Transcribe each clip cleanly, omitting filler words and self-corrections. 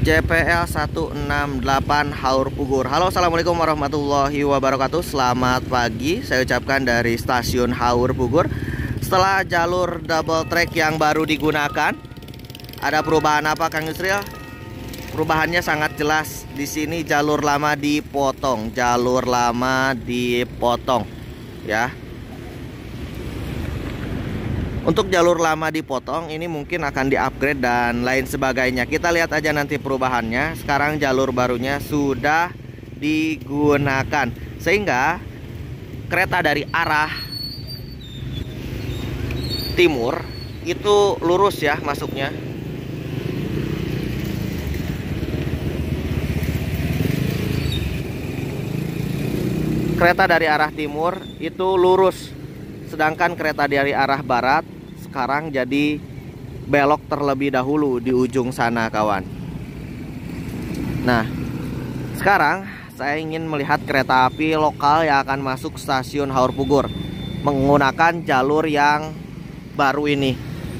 JPL 168 Haur Pugur. Halo, assalamualaikum warahmatullahi wabarakatuh. Selamat pagi, saya ucapkan dari stasiun Haur Pugur. Setelah jalur double track yang baru digunakan, ada perubahan apa, Kang Yusril? Perubahannya sangat jelas. Di sini jalur lama dipotong, ya. Untuk jalur lama dipotong, ini mungkin akan di-upgrade dan lain sebagainya. Kita lihat aja nanti perubahannya. Sekarang jalur barunya sudah digunakan, sehingga kereta dari arah timur itu lurus ya masuknya. Kereta dari arah timur itu lurus, sedangkan kereta dari arah barat sekarang jadi belok terlebih dahulu di ujung sana, kawan. Nah, sekarang saya ingin melihat kereta api lokal yang akan masuk stasiun Haur Pugur menggunakan jalur yang baru ini.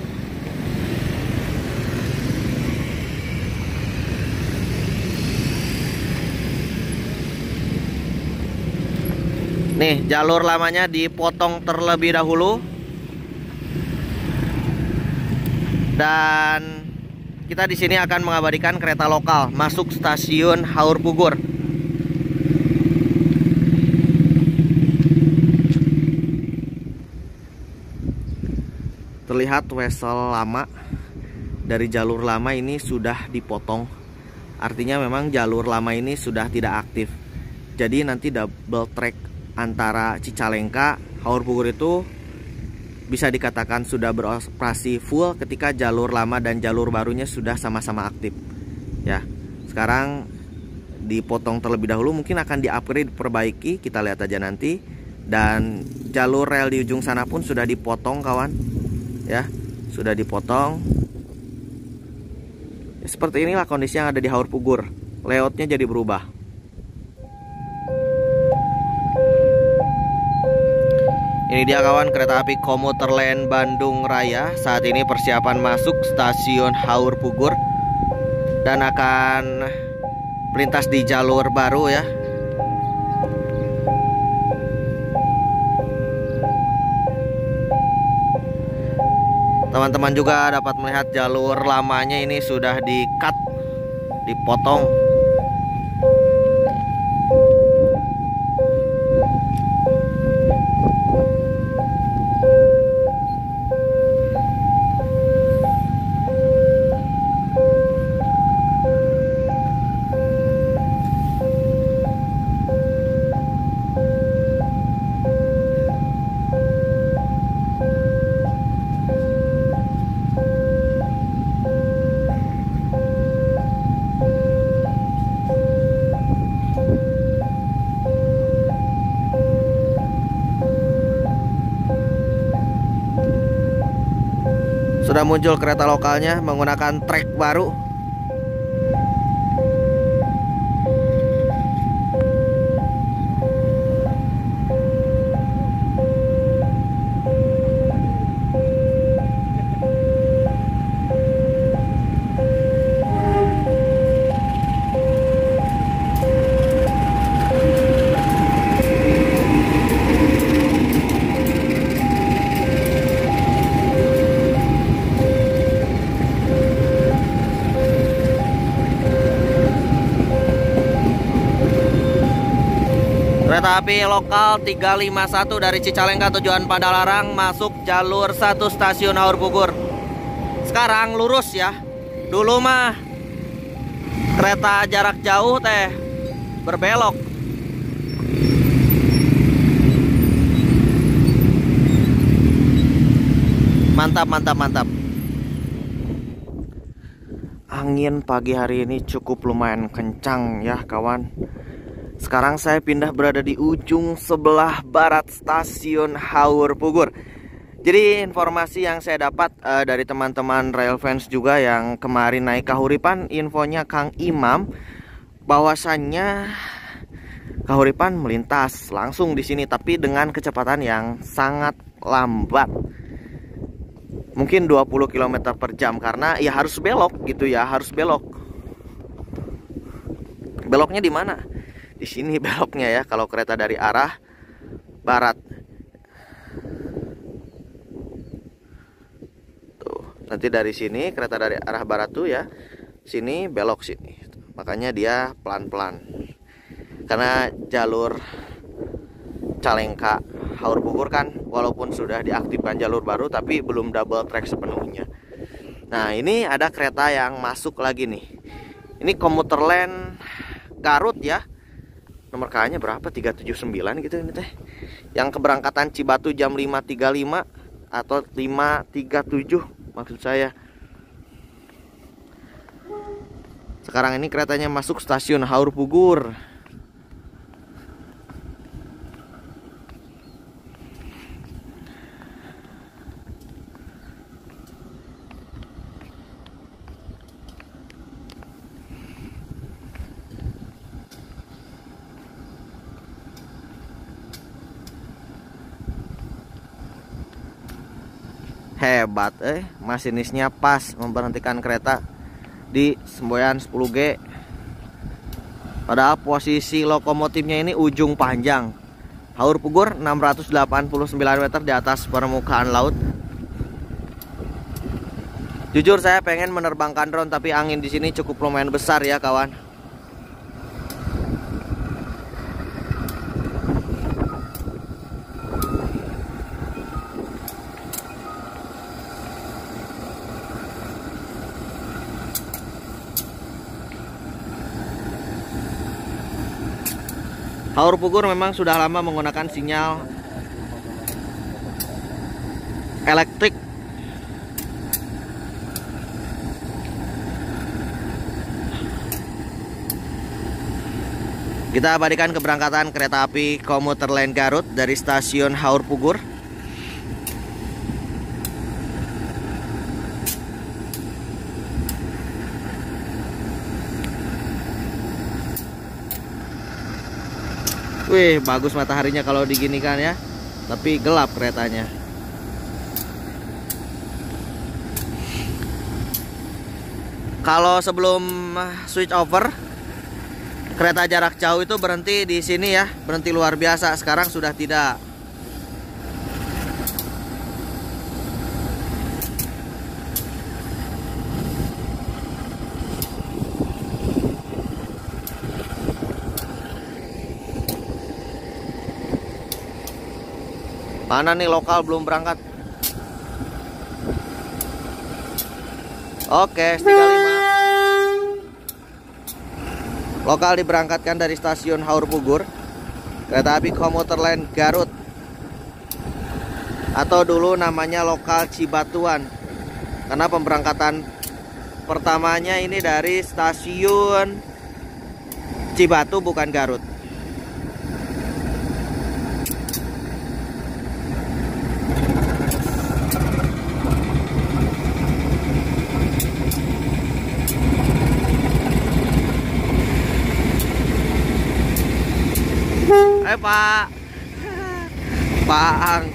Nih, jalur lamanya dipotong terlebih dahulu. Dan kita di sini akan mengabadikan kereta lokal masuk stasiun Haur Pugur. Terlihat wesel lama dari jalur lama ini sudah dipotong. Artinya memang jalur lama ini sudah tidak aktif. Jadi nanti double track antara Cicalengka Haur Pugur itu bisa dikatakan sudah beroperasi full ketika jalur lama dan jalur barunya sudah sama-sama aktif. Ya, sekarang dipotong terlebih dahulu, mungkin akan di-upgrade, diperbaiki, kita lihat aja nanti. Dan jalur rel di ujung sana pun sudah dipotong, kawan. Ya, sudah dipotong. Ya, seperti inilah kondisi yang ada di Haur Pugur. Layoutnya jadi berubah. Ini dia, kawan, kereta api komuter lain Bandung Raya. Saat ini persiapan masuk stasiun Haur Pugur dan akan melintas di jalur baru ya. Teman-teman juga dapat melihat jalur lamanya ini sudah di-cut, dipotong. Sudah muncul kereta lokalnya menggunakan trek baru. Kereta api lokal 351 dari Cicalengka tujuan Padalarang masuk jalur 1 stasiun Haur Pugur. Sekarang lurus ya. Dulu mah kereta jarak jauh teh berbelok. Mantap, mantap, mantap. Angin pagi hari ini cukup lumayan kencang ya, kawan. Sekarang saya pindah berada di ujung sebelah barat stasiun Haur Pugur. Jadi informasi yang saya dapat dari teman-teman rail fans juga yang kemarin naik Kahuripan, infonya Kang Imam bahwasannya Kahuripan melintas langsung di sini, tapi dengan kecepatan yang sangat lambat. Mungkin 20 km per jam karena ya harus belok gitu ya, harus belok. Beloknya di mana? Di sini beloknya ya, kalau kereta dari arah barat. Tuh, nanti dari sini kereta dari arah barat tuh ya, sini belok sini. Makanya dia pelan-pelan. Karena jalur Calengka Haur Pugur kan walaupun sudah diaktifkan jalur baru tapi belum double track sepenuhnya. Nah, ini ada kereta yang masuk lagi nih. Ini komuter lain Garut ya. Nomor KA-nya berapa? 379 gitu ini teh. Yang keberangkatan Cibatu jam 5.35 atau 5.37 maksud saya. Sekarang ini keretanya masuk stasiun Haur Pugur. Hebat masinisnya pas memberhentikan kereta di semboyan 10G. Padahal posisi lokomotifnya ini ujung panjang. Haur Pugur 689 meter di atas permukaan laut. Jujur saya pengen menerbangkan drone tapi angin di sini cukup lumayan besar ya kawan. Haur Pugur memang sudah lama menggunakan sinyal elektrik. Kita abadikan keberangkatan kereta api komuter lain Garut dari stasiun Haur Pugur. Wih, bagus mataharinya kalau diginikan ya. Tapi gelap keretanya. Kalau sebelum switch over, kereta jarak jauh itu berhenti di sini ya, berhenti luar biasa. Sekarang sudah tidak. Mana nih lokal belum berangkat? Oke, 35. Lokal diberangkatkan dari stasiun Haur Pugur. Kereta api komuter lain Garut. Atau dulu namanya lokal Cibatuan. Karena pemberangkatan pertamanya ini dari stasiun Cibatu bukan Garut. Pak Ang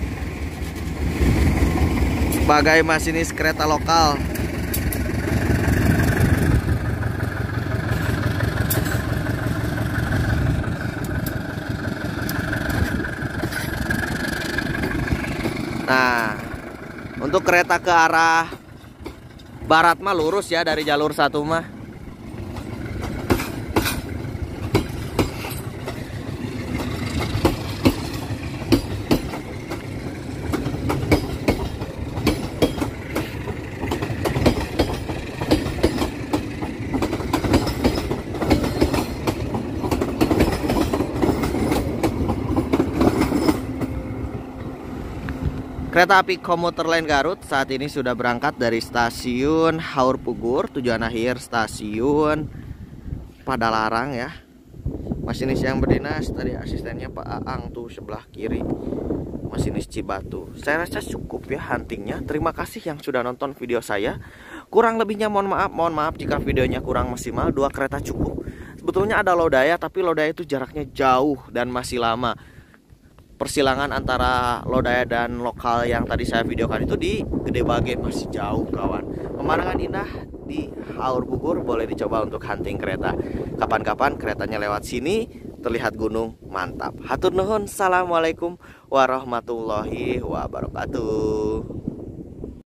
sebagai masinis kereta lokal. Nah, untuk kereta ke arah barat mah lurus ya dari jalur 1 mah. Kereta api komuter lain Garut saat ini sudah berangkat dari stasiun Haur Pugur, tujuan akhir stasiun Padalarang ya. Masinis yang berdinas tadi asistennya Pak Aang tuh sebelah kiri, masinis Cibatu. Saya rasa cukup ya huntingnya. Terima kasih yang sudah nonton video saya. Kurang lebihnya mohon maaf jika videonya kurang maksimal. 2 kereta cukup. Sebetulnya ada Lodaya tapi Lodaya itu jaraknya jauh dan masih lama. persilangan antara lodaya dan lokal yang tadi saya videokan itu di Gede Bage, masih jauh kawan. Pemandangan indah di Haur Bugur, boleh dicoba untuk hunting kereta. Kapan-kapan keretanya lewat sini, terlihat gunung, mantap. Hatur nuhun, assalamualaikum warahmatullahi wabarakatuh.